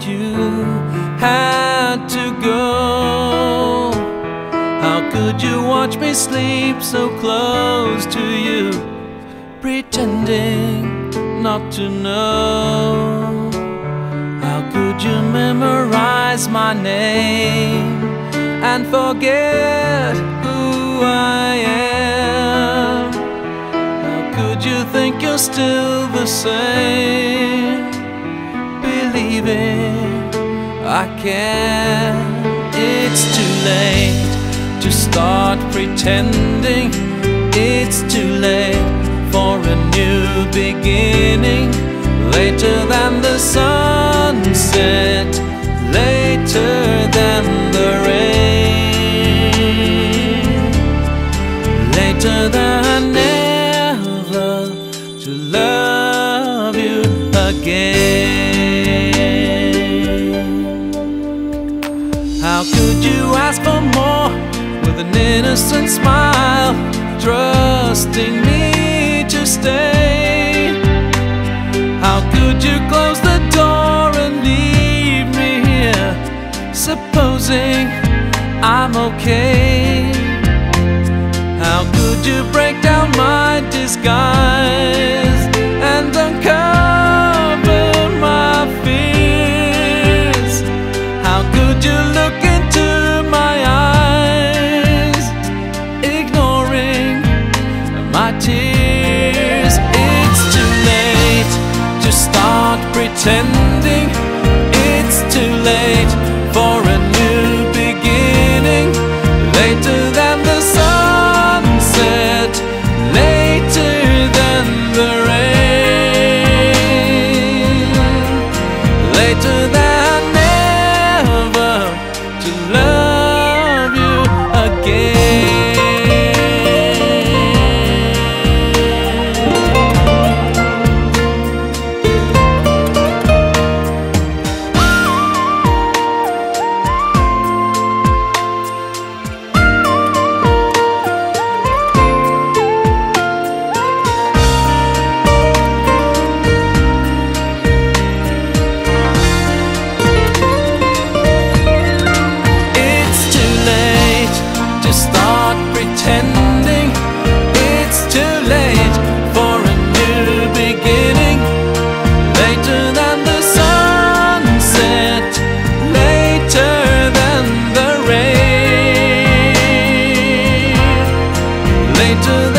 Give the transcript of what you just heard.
you had to go. How could you watch me sleep so close to you, pretending not to know? How could you memorize my name and forget who I am? How could you think you're still the same, believing I can? It's too late to start pretending. It's too late for a new beginning. Later than the sunset, later than the rain, later than never to love you again. How could you ask for more with an innocent smile, trusting me to stay? How could you close the door and leave me here, supposing I'm okay? How could you break down my disguise and uncover my fears? How could you look into my eyes, ignoring my tears? It's too late to start pretending. It's too late for a new beginning. Later than the sunset, later than the rain, later than never to love you again. Pretending. It's too late for a new beginning. Later than the sunset, later than the rain, later